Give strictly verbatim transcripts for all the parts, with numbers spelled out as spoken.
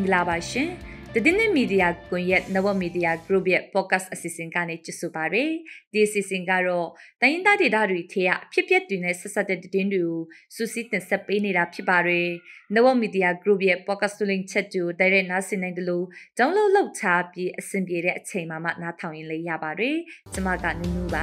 လာပါရှင်တည်င်းမီဒီယာကွန်ရက်နဝမီဒီယာ group ရဲ့ podcast အစီအစဉ်ကနေကြည့်ဆိုပါရယ်ဒီအစီအစဉ်ကတော့တိုင်းရင်းသားဒေသတွေထဲကဖြစ်ပျက်တွေနဲ့ဆက်ဆက်တဲ့သတင်းတွေကိုစူးစီးတင်ဆက်ပေးနေတာဖြစ်ပါရယ်နဝမီဒီယာ group ရဲ့ podcast link ချက်တူတိုက်ရိုက်နားဆင်နိုင်တယ်လို့ download လုပ်ချပြီးအဆင်ပြေတဲ့အချိန်မှာမှနားထောင်ရင်လည်းရပါရယ်ကျွန်မကနူးနူးပါ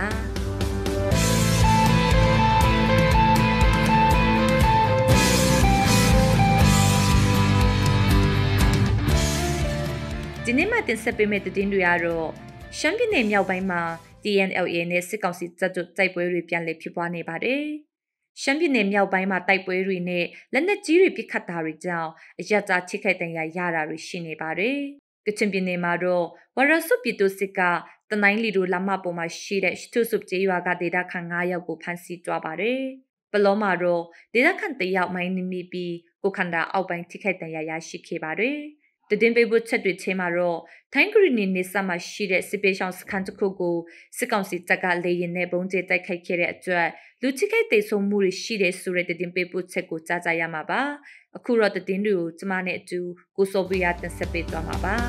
ဒီနေ့မှတင်ဆက်ပေးမယ့်သတင်းတွေကတော့ရှမ်းပြည်နယ်မြောက်ပိုင်းမှာ T N L A နဲ့စစ်ကောင်စီတပ်တို့တိုက်ပွဲတွေပြန်လည်ဖြစ်ပွားနေပါတယ်။ရှမ်းပြည်နယ်မြောက်ပိုင်းမှာတိုက်ပွဲတွေနဲ့လက်နက်ကြီးတွေပစ်ခတ်တာတွေကြောင့်အရတာချိခိုက်တန်ရာရတာတွေရှိနေပါတယ်။ကချင်ပြည်နယ်မှာတော့ဝရဆုပြည်သူစစ်ကတနိုင်းလီတို့လမ်းမပေါ်မှာရှိတဲ့ရှထုစုကျေးရွာကဒေသခံ၅ယောက်ကိုဖမ်းဆီးသွားပါတယ်။ပလောမှာတော့ဒေသခံတယောက်မိုင်းနှမိပြီးကိုခန္ဓာအောက်ပိုင်းချိခိုက်တန်ရာရရှိခဲ့ပါတယ်။တည်င်းပေးဖို့ချက်တွေချင်းမှာတော့ထိုင်းဂရီနီနေဆာမှာရှိတဲ့စစ်ပေးရှောင်းစခန်းတစ်ခုကိုစစ်ကောင်စီတပ်ကလေရင်နဲ့ဘုံကျဲတိုက်ခိုက်ခဲ့တဲ့အတွက်လူချိခိုက်တေဆုံးမှုတွေရှိတဲ့ဆိုတဲ့တည်င်းပေးဖို့ချက်ကိုကြားကြရမှာပါအခုတော့တည်င်းတွေကိုကျမနဲ့အတူကိုစောဘီယာတင်ဆက်ပေးသွားမှာပါ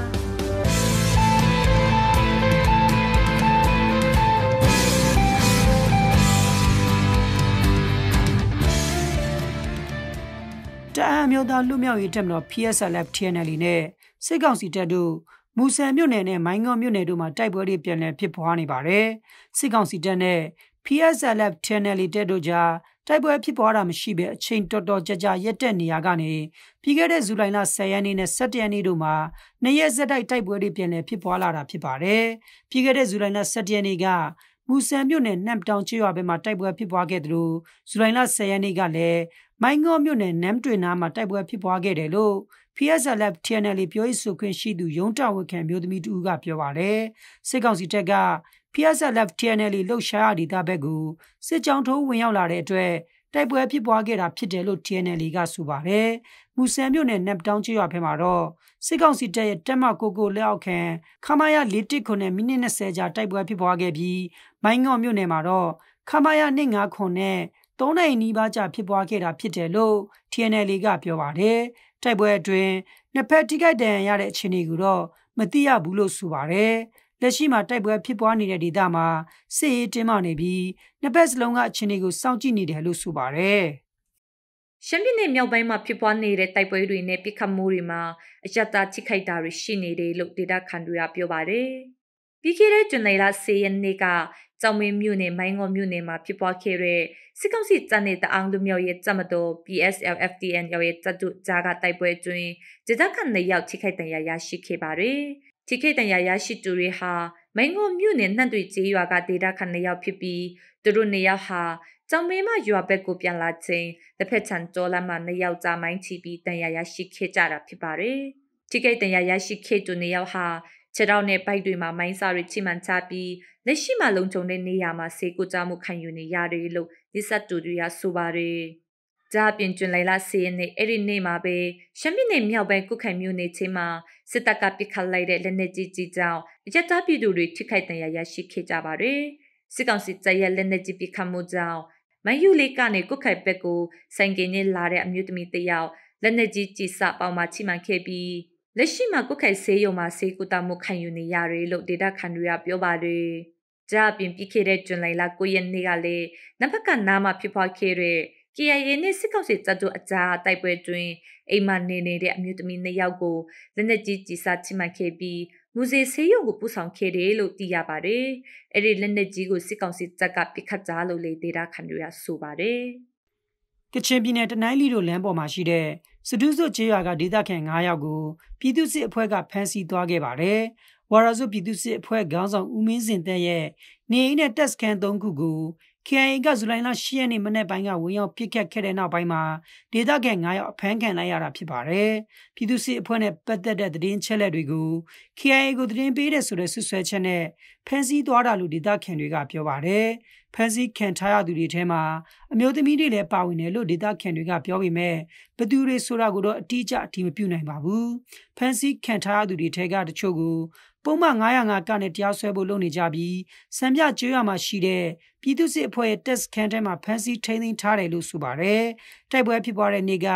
တအံမျိုးသားလူမျိုးရေးတက်မတော် P S L F T N L နဲ့စစ်ကောင်စီတပ်တို့မူဆယ်မြို့နယ်နဲ့မိုင်းငေါမြို့နယ်တို့မှာတိုက်ပွဲတွေပြန်လည်ဖြစ်ပွားနေပါတယ်။စစ်ကောင်စီတပ်နဲ့ P S L F T N L တပ်တို့ကြားတိုက်ပွဲဖြစ်ပွားတာမရှိဘဲအချိန်တော်တော်ကြာကြာရက်တက်နေရကနေပြီးခဲ့တဲ့ဇူလိုင်လဆယ်ရက်နေ့နဲ့ဆယ့်တစ်ရက်နေ့တို့မှာနှစ်ရက်ဆက်တိုက်တိုက်ပွဲတွေပြန်လည်ဖြစ်ပွားလာတာဖြစ်ပါတယ်။ပြီးခဲ့တဲ့ဇူလိုင်လဆယ့်တစ်ရက်နေ့ကမူဆယ်မြို့နယ်နမ်တောင်ချေရွာဘက်မှာတိုက်ပွဲဖြစ်ပွားခဲ့တယ်လို့ဇူလိုင်လဆယ်ရက်နေ့ကလည်းမိုင်းငေါမြို့နယ်နမ်တွင်နာမှာတိုက်ပွဲဖြစ်ပွားခဲ့တယ်လို့ P S L F T N L ပြောရေးဆိုခွင့်ရှိသူရုံးတာဝန်ခံမျိုးသမီးတူကပြောပါတယ်စစ်ကောင်စီတပ်က P S L F T N L လှုပ်ရှားရဒေသဘက်ကိုစစ်ကြောင်းထိုးဝင်ရောက်လာတဲ့အတွက်တိုက်ပွဲဖြစ်ပွားခဲ့တာဖြစ်တယ်လို့ T N L ကဆိုပါတယ်မူဆယ်မြို့နယ်နမ်တောင်ချေရွာဘက်မှာတော့စစ်ကောင်စီတပ်ရဲ့တပ်မကိုကိုလက်အောက်ခံခမာယာ၄၁ခုနဲ့မိနစ်၂၀ကြာတိုက်ပွဲဖြစ်ပွားခဲ့ပြီးမိုင်းငေါမြို့နယ်မှာတော့ခမာယာ၂၅ခုနဲ့သုံးနိုင်နီးပါးကြာဖြစ်ပွားခဲ့တာဖြစ်တယ်လို့ T N L ကပြောပါတယ်။တိုက်ပွဲအတွင်းနှစ်ဖက်ထိခိုက်ဒဏ်ရာရတဲ့အခြေအနေကိုတော့မသိရဘူးလို့ဆိုပါတယ်။လက်ရှိမှာတိုက်ပွဲဖြစ်ပွားနေတဲ့ဒေသမှာစစ်ရေးတင်းမာနေပြီးနှစ်ဖက်စလုံးကအခြေအနေကိုစောင့်ကြည့်နေတယ်လို့ဆိုပါတယ်။ရှမ်းပြည်နယ်မြောက်ပိုင်းမှာဖြစ်ပွားနေတဲ့တိုက်ပွဲတွေနဲ့ပြစ်ခတ်မှုတွေမှာအရတာထိခိုက်တာတွေရှိနေတယ်လို့ဒေသခံတွေကပြောပါတယ်။ပြီးခဲ့တဲ့ဇွန်လဆယ်ရက်နေ့ကကျောင်းမင်းမြို့နယ်မိုင်းငေါမြို့နယ်မှာဖြစ်ပွားခဲ့တဲ့စစ်ကောင်စီတပ်နဲ့တအောင်လူမျိုးရဲ့တပ်မတော် P S L F T N L ရဲ့တပ်တို့ကြားကတိုက်ပွဲတွင်ဒေသခံတွေရောက်ထိခိုက်ဒဏ်ရာရရှိခဲ့ပါတယ်။ထိခိုက်ဒဏ်ရာရရှိသူတွေဟာမိုင်းငေါမြို့နယ်နှံ့တွေကျေးရွာကဒေသခံတွေရောက်ဖြစ်ပြီးသူတို့နေရောက်ဟာကျောင်းမင်းမရွာဘက်ကိုပြန်လာချိန်တစ်ဖက်ချန်တော်လာမှနေရောက်ကြမိုင်းချပြီးဒဏ်ရာရရှိခဲ့ကြတာဖြစ်ပါတယ်။ထိခိုက်ဒဏ်ရာရရှိခဲ့သူနေရောက်ဟာခြေထောက်နဲ့ပိုက်တွေမှာမိုင်းစာတွေချိမှန်ချပြီးလက်ရှိမှာလုံခြုံတဲ့နေရာမှာစေကူကြမှုခံယူနေရတယ်လို့ဒီစက်တူတွေကဆိုပါတယ်။ကြားပြင်ကျွန်းလိုက်လာစီရင်နေအဲ့ဒီနေ့မှာပဲရှမ်းပြည်နယ်မြောက်ပိုင်းကုခိုင်မြို့နယ်ချင်းမှာစစ်တပ်ကပစ်ခတ်လိုက်တဲ့လက်နက်ကြီးကြီးကြောင့်အကြမ်းဖက်ပြည်သူတွေထိခိုက်ဒဏ်ရာရရှိခဲ့ကြပါတယ်။စစ်ကောင်စီတပ်ရဲ့လက်နက်ကြီးပစ်ခတ်မှုကြောင့်မယူလေးကနေကုခိုင်ဘက်ကိုဆိုင်ကင်းနဲ့လာတဲ့အမျိုးသမီးတစ်ယောက်လက်နက်ကြီးကြီးစပေါင်မှာချိမှန်ခဲ့ပြီးလက်ရှိမှာကုခိုင်ဆေးရုံမှာဆေးကုသမှုခံယူနေရတယ်လို့ဒေတာခန်တွေကပြောပါတယ်။ကြားပြင်ပြီးခဲ့တဲ့ဇွန်လကိုရက်နေ့ကလည်းနံပါတ်ကနားမှာဖြစ်ပွားခဲ့တဲ့ K I A နဲ့စစ်ကောင်စီတပ်တို့အကြားတိုက်ပွဲတွင်အိမ်မနေနေတဲ့အမျိုးသမီးနှစ်ယောက်ကိုလက်နက်ကြီးကြီးစားချိမှန်ခဲ့ပြီးမူစေဆေးရုံကိုပို့ဆောင်ခဲ့တယ်လို့သိရပါတယ်။အဲ့ဒီလက်နက်ကြီးကိုစစ်ကောင်စီတပ်ကပစ်ခတ်ကြလို့လေဒေတာခန်တွေကဆိုပါတယ်။ကချင်ပြည်နယ်တနိုင်းလီတို့လမ်းပေါ်မှာရှိတဲ့စဒုစွတ်ကျေးရွာကဒေသခံ၅ယောက်ကိုပြည်သူ့စစ်အဖွဲ့ကဖမ်းဆီးသွားခဲ့ပါတယ်။ဝါရစုပြည်သူ့စစ်အဖွဲ့ခေါင်းဆောင်ဦးမင်းစင်တဲ့ရဲ့နေအိမ်နဲ့တက်စကန်၃ခုကို K I A ကဇူလိုင်လ၈ရက်နေ့မနေ့ပိုင်းကဝင်ရောက်ပစ်ခတ်ခဲ့တဲ့နောက်ပိုင်းမှာဒေသခံ၅ယောက်အဖမ်းခံလိုက်ရတာဖြစ်ပါတယ်။ပြည်သူ့စစ်အဖွဲ့နဲ့ပတ်သက်တဲ့သတင်းချက်လက်တွေကို K I A ကိုသတင်းပေးတဲ့ဆိုတဲ့ဆွဆွဲချက်နဲ့ဖမ်းဆီးသွားတာလို့ဒေသခံတွေကပြောပါတယ်။ဖမ်းဆီးခံထားရသူတွေထဲမှာအမျိုးသမီးတွေလည်းပါဝင်တယ်လို့ဒေသခံတွေကပြောပေမဲ့ဘသူတွေဆိုတာကိုတော့အတိအကျအထင်မပြုနိုင်ပါဘူး။ဖမ်းဆီးခံထားရသူတွေထဲကတချို့ကိုပုံမှန်၅၀၅ကနဲ့တရားစွဲဖို့လုပ်နေကြပြီးစံပြကျွေးရမှာရှိတဲ့ပြည်သူ့စစ်အဖွဲ့ရဲ့တက်စခန်းထဲမှာဖမ်းဆီးထိန်းသိမ်းထားတယ်လို့ဆိုပါတယ်။တိုက်ပွဲဖြစ်ပွားတဲ့နေ့က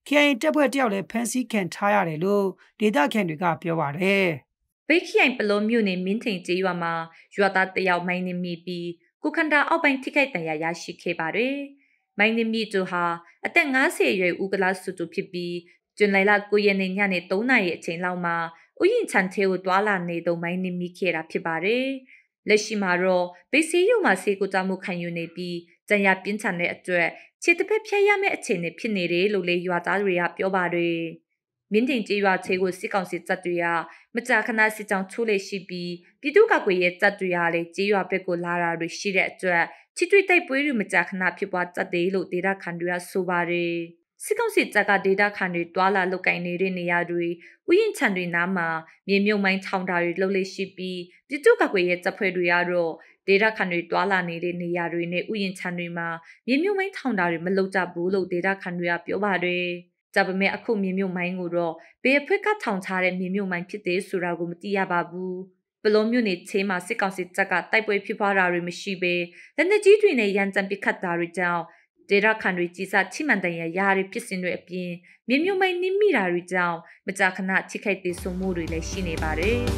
K I A တပ်ဖွဲ့တယောက်လည်းဖမ်းဆီးခံထားရတယ်လို့ဒေသခံတွေကပြောပါတယ်။ဘေးခိယိုင်ပလုံးမြို့နယ်မင်းထင်ကျေးရွာမှာရွာသားတယောက်မိုင်းနေမိပြီးကိုခန္ဓာအောက်ပိုင်းထိခိုက်ဒဏ်ရာရရှိခဲ့ပါတယ်။မိုင်းနေမိသူဟာအသက်၅၀အရွယ်ဦးကလာစုသူဖြစ်ပြီးဇွန်လ၉ရက်နေ့ညနေ၃နာရီအချိန်လောက်မှာဥယျာဉ်ချန်သေးကိုတွာလာနေတော့မိုင်းနေမိခဲ့တာဖြစ်ပါတယ်။လက်ရှိမှာတော့ဘေးစီယုံမှာဆေးကုသမှုခံယူနေပြီးကြံရပြင်းထန်တဲ့အတွက်ခြေတစ်ဖက်ဖြတ်ရမယ့်အခြေအနေဖြစ်နေတယ်လို့လေရွာသားတွေကပြောပါတယ်။မင်းတင်ကျေးရွာချေကိုစစ်ကောင်စီတပ်တွေကမကြာခဏစစ်ကြောင်းချိုးလေရှိပြီးပြည်သူ့ကာကွယ်ရေးတပ်တွေကလည်းကျေးရွာဘက်ကိုလာတာတွေရှိတဲ့အတွက်ချစ်တွေ့တိုက်ပွဲတွေမကြာခဏဖြစ်ပွားတတ်တယ်လို့ဒေသခံတွေကဆိုပါတယ်။စစ်ကောင်စီတပ်ကဒေသခံတွေတွာလာလုတ်ကင်နေတဲ့နေရာတွေဥယျာဉ်ခြံတွေနားမှာမြေမြုပ်မိုင်းထောင်တာတွေလှုပ်လေရှိပြီးပြည်သူ့ကာကွယ်ရေးတပ်ဖွဲ့တွေကတော့ဒေတာခန်တွေတွာလာနေတဲ့နေရာတွေနဲ့ဥယျာဉ်ခြံတွေမှာမြေမြုပ်မိုင်းထောင်တာတွေမလုပ်ကြဘူးလို့ဒေတာခန်တွေကပြောပါတယ်။ဒါပေမဲ့အခုမြေမြုပ်မိုင်းကိုတော့ဘယ်အဖွဲ့ကထောင်ထားတဲ့မြေမြုပ်မိုင်းဖြစ်သေးဆိုတာကိုမသိရပါဘူး။ပလုံးမြို့နယ်ချေးမှာစစ်ကောင်စီတပ်ကတိုက်ပွဲဖြစ်ပွားတာတွေမရှိဘဲလက်နက်ကြီးတွေနဲ့ရန်တမ်းပစ်ခတ်တာတွေကြောင့်ဒေတာခန်တွေကြီးစားချိမှန်တန်ရရာတွေဖြစ်စဉ်တွေအပြင်မြေမြုပ်မိုင်းနင်းမိတာတွေကြောင့်မကြာခဏချိခိုက်သေးဆုံးမှုတွေလည်းရှိနေပါတယ်။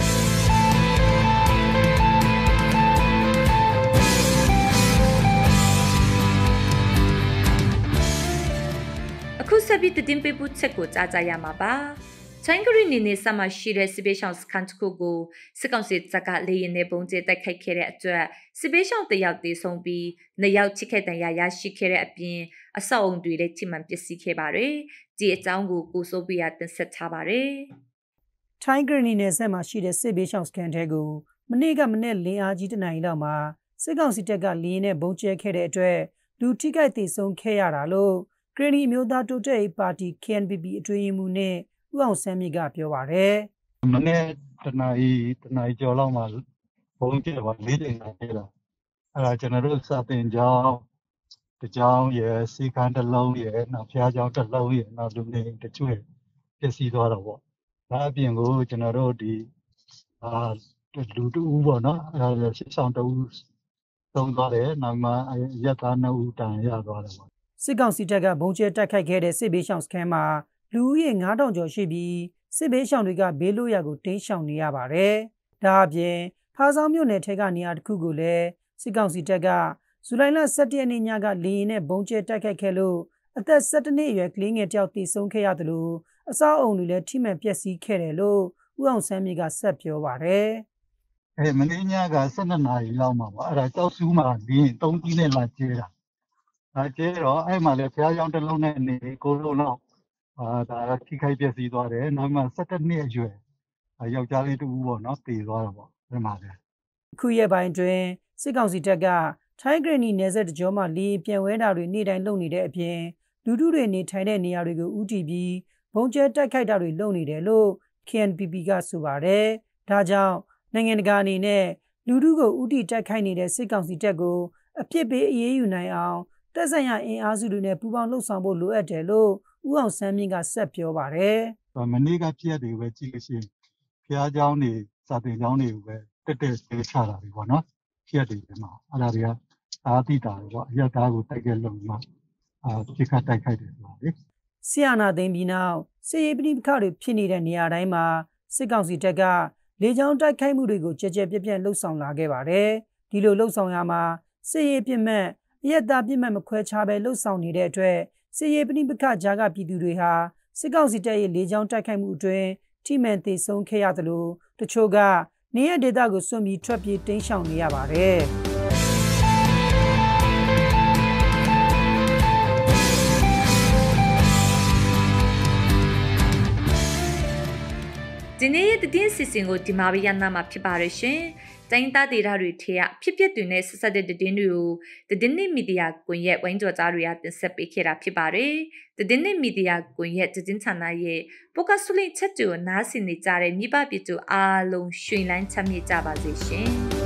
အခုဆက်ပြီးတင်ပြဖို့ချက်ကိုကြားကြရမှာပါ။ချိုင်းဂရီနေနေဆမ်းမရှိတဲ့စစ်ပေးရှောင်းစကန်တစ်ခုကိုစစ်ကောင်စီတပ်ကလေရင်နဲ့ပုံကျဲတိုက်ခိုက်ခဲ့တဲ့အတွက်စစ်ပေးရှောင်းတယောက်တေဆုံးပြီးနှစ်ယောက်ချိခိုက်တန်ရာရရှိခဲ့တဲ့အပြင်အဆောက်အုံတွေလည်းထိမှန်ပျက်စီးခဲ့ပါတယ်။ဒီအကြောင်းကိုကိုစိုးပြရတင်ဆက်ထားပါတယ်။ ချိုင်းဂရီနေနေဆမ်းမရှိတဲ့စစ်ပေးရှောင်းစကန်တဲ့ကိုမနေ့ကမနေ့လင်းအားကြီးတနင်္လာနေ့လောက်မှာစစ်ကောင်စီတပ်ကလေရင်နဲ့ပုံကျဲခဲ့တဲ့အတွက်လူထိခိုက်တေဆုံးခဲ့ရတာလို့ကရီနီမျိုးသားတိုးတက်ရေးပါတီ K N P P အတွင်းရေးမှူးနဲ့ဦးအောင်ဆန်းမြင့်ကပြောပါတယ်။မနေ့တနာရီတနာရီကျော်လောက်မှာဘုံကျဲပါလေးကြိမ်လာခဲ့တာ။အဲ့ဒါကျွန်တော်တို့စာတင်ကြောင်းတကြောင်းရဲ့စီကန်းတစ်လုံးရဲ့နောက်ဖျားကြောင်းတစ်လုံးရဲ့နောက်လူနေတချို့ပျက်စီးသွားတော့ပေါ့။ဒါအပြင်ကိုကျွန်တော်တို့ဒီအာလူတူဦးပေါ့နော်။အဲ့ဒါရှစ်ဆောင်တူဦးသုံးသွားတယ်နောက်မှရက်သားနှစ်ဦးတန်ရသွားတယ်ပေါ့စစ်ကောင်စီတပ်ကဘုံကျဲတိုက်ခိုက်ခဲ့တဲ့စစ်ဘေးရှောင်စခန်းမှာလူဦးရေငါးထောင်ကျော်ရှိပြီးစစ်ဘေးရှောင်တွေကဘေးလွတ်ရာကိုတိမ်းရှောင်နေရပါတယ်။ဒါအပြင်ဖားဆောင်မြို့နယ်ထဲကနေရာတစ်ခုကိုလည်းစစ်ကောင်စီတပ်ကဇူလိုင်လ၁၁ရက်နေ့ညကလေရင်နဲ့ဘုံကျဲတိုက်ခိုက်ခဲ့လို့အသက်၁၁နှစ်အရွယ်ကလေးငယ်တယောက်သေဆုံးခဲ့ရတယ်လို့အဆောက်အုံတွေလည်းထိမှန်ပျက်စီးခဲ့တယ်လို့ဦးအောင်ဆန်းမြင့်ကဆက်ပြောပါတယ်။အဲမင်းညက၁၂နာရီလောက်မှာပေါ့အဲ့ဒါကြောက်စုမှာလေရင်သုံးကြီးနဲ့လာကျဲတာအဲကျဲတော့အဲ့မှာလည်းဖျားကြောင်တစ်လုံးနဲ့နေကိုလုံးတော့အာဒါထိခိုက်ပျက်စီးသွားတယ်နောက်မှ၁၁နှစ်အရွယ်ယောက်ျားလေးတူပေါ့နော်တည်သွားတော့ပေါ့ဒီမှာလေခုရက်ပိုင်းတွင်စစ်ကောင်စီတပ်ကထိုင်းဂရနီနယ်စပ်တကြောမှာလီပြန်ဝဲတာတွေနေ့တိုင်းလုပ်နေတဲ့အပြင်လူထုတွေနေထိုင်တဲ့နေရာတွေကိုဥတီပြီးဘုံကျဲတိုက်ခိုက်တာတွေလုပ်နေတယ်လို့ K N P P ကဆိုပါတယ်။ဒါကြောင့်နိုင်ငံတကာအနေနဲ့လူထုကိုဥတီတိုက်ခိုက်နေတဲ့စစ်ကောင်စီတပ်ကိုအပြစ်ပေးအရေးယူနိုင်အောင်တက်ဆိုင်ရာအင်အားစုတွေနဲ့ပူးပေါင်းလှုပ်ဆောင်ဖို့လိုအပ်တယ်လို့ဦးအောင်ဆန်းမြင့်ကဆက်ပြောပါတယ်။မနေ့ကပြည့်တယ်ပဲကြည့်လို့ရှိရင်ဖျားเจ้าနေစာတင်เจ้าတွေကိုပဲတက်တက်ဆေးချတာတွေပေါ့နော်။ပြည့်တယ်ဒီမှာအဲ့ဒါတွေကအာတိတာတွေပေါ့အရက်သားကိုတိုက်ခဲ့လို့မှအာပြစ်ခတ်တိုက်ခိုက်တယ်ဆိုတာလေ။ဆီယနာသိန်းပြီးနောက်စစ်ရေးပဋိပက္ခတွေဖြစ်နေတဲ့နေရာတိုင်းမှာစစ်ကောင်စီတပ်ကလေကြောင်းတိုက်ခိုက်မှုတွေကိုကြဲကြဲပြန့်ပြန့်လှုပ်ဆောင်လာခဲ့ပါတယ်။ဒီလိုလှုပ်ဆောင်ရမှာစစ်ရေးပြစ်မှတ်အရက်သားပြစ်မှတ်မခွဲခြားပဲလှုပ်ဆောင်နေတဲ့အတွက်စစ်ရေးပဋိပက္ခကြားကပြည်သူတွေဟာစစ်ကောင်စီတပ်ရဲ့လေကြောင်းတိုက်ခိုက်မှုအတွင်းထိမှန်သေဆုံးခဲ့ရသလိုတချို့ကနေရဒေသကိုစွန့်ပြီးထွက်ပြေးတိမ်းရှောင်နေရပါတယ်။ဒီနေ့တည်င်းစီစဉ်ကိုဒီမှာပဲရနာမှာဖြစ်ပါရရှင်။တိုင်းသားဒေသတွေထဲကဖြစ်ပျက်တွေနဲ့ဆက်ဆက်တဲ့တည်င်းတွေကိုတည်င်းနဲ့မီဒီယာကွန်ရက်ဝိုင်းကြော်ကြားတွေကတင်ဆက်ပေးခဲ့တာဖြစ်ပါတယ်။တည်င်းနဲ့မီဒီယာကွန်ရက်တည်င်းဌာနရဲ့ပိုကဆုလိချက်တူနားဆင်နေကြတဲ့မိဘပြည်သူအားလုံးရွှင်လန်းချမ်းမြေ့ကြပါစေရှင်။